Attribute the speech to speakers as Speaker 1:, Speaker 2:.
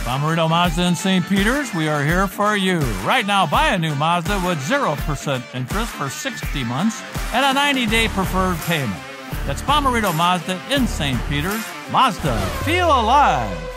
Speaker 1: BomMZD Mazda in St. Peters, we are here for you. Right now, buy a new Mazda with 0% interest for 60 months and a 90-day preferred payment. That's BomMZD Mazda in St. Peters. Mazda, feel alive.